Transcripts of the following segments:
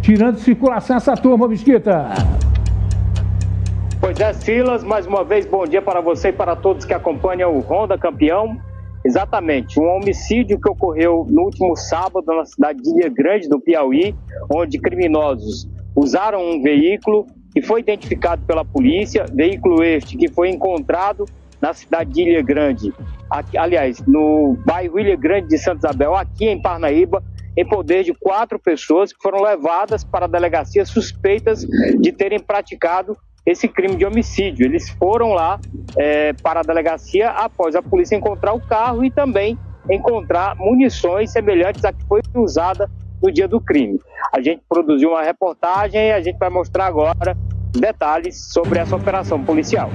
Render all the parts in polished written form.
tirando de circulação essa turma, Mesquita. Pois é, Silas, mais uma vez, bom dia para você e para todos que acompanham o Ronda Campeão. Exatamente, um homicídio que ocorreu no último sábado na cidade de Ilha Grande, do Piauí, onde criminosos usaram um veículo que foi identificado pela polícia, veículo este que foi encontrado na cidade de Ilha Grande, aliás, no bairro Ilha Grande de Santa Isabel, aqui em Parnaíba, em poder de 4 pessoas que foram levadas para a delegacia suspeitas de terem praticado esse crime de homicídio. Eles foram lá para a delegacia após a polícia encontrar o carro e também encontrar munições semelhantes à que foi usada no dia do crime. A gente produziu uma reportagem e a gente vai mostrar agora detalhes sobre essa operação policial.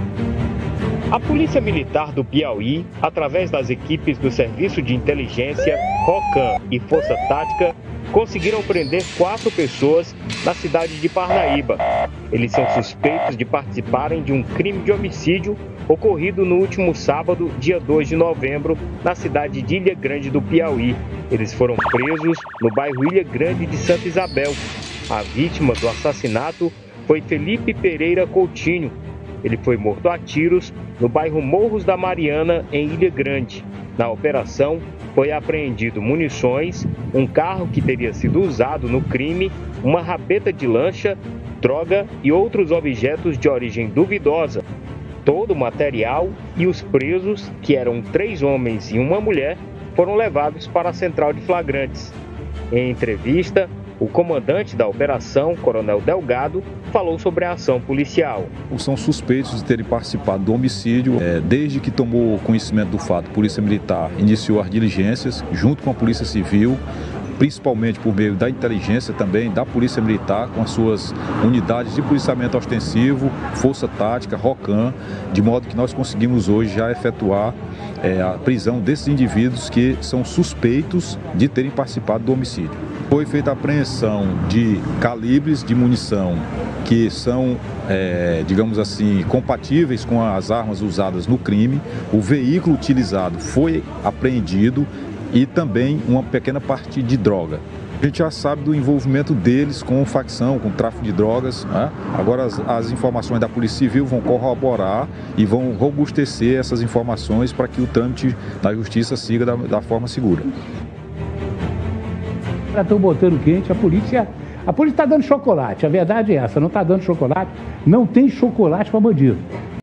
A Polícia Militar do Piauí, através das equipes do Serviço de Inteligência, ROCAM e Força Tática, conseguiram prender 4 pessoas na cidade de Parnaíba. Eles são suspeitos de participarem de um crime de homicídio ocorrido no último sábado, dia 2 de novembro, na cidade de Ilha Grande do Piauí. Eles foram presos no bairro Ilha Grande de Santa Isabel. A vítima do assassinato foi Felipe Pereira Coutinho. Ele foi morto a tiros no bairro Morros da Mariana, em Ilha Grande. Na operação, foi apreendido munições, um carro que teria sido usado no crime, uma rabeta de lancha, droga e outros objetos de origem duvidosa. Todo o material e os presos, que eram 3 homens e uma mulher, foram levados para a central de flagrantes. Em entrevista, o comandante da operação, Coronel Delgado, falou sobre a ação policial. São suspeitos de terem participado do homicídio. Desde que tomou conhecimento do fato, a Polícia Militar iniciou as diligências junto com a Polícia Civil, principalmente por meio da inteligência também da Polícia Militar, com as suas unidades de policiamento ostensivo, Força Tática, ROCAM, de modo que nós conseguimos hoje já efetuar a prisão desses indivíduos que são suspeitos de terem participado do homicídio. Foi feita a apreensão de calibres de munição que são, digamos assim, compatíveis com as armas usadas no crime. O veículo utilizado foi apreendido e também uma pequena parte de droga. A gente já sabe do envolvimento deles com facção, com tráfico de drogas, né? Agora as informações da Polícia Civil vão corroborar e vão robustecer essas informações para que o trâmite da justiça siga da forma segura. Estão botando quente, a polícia está dando chocolate, a verdade é essa, não está dando chocolate, não tem chocolate para bandido.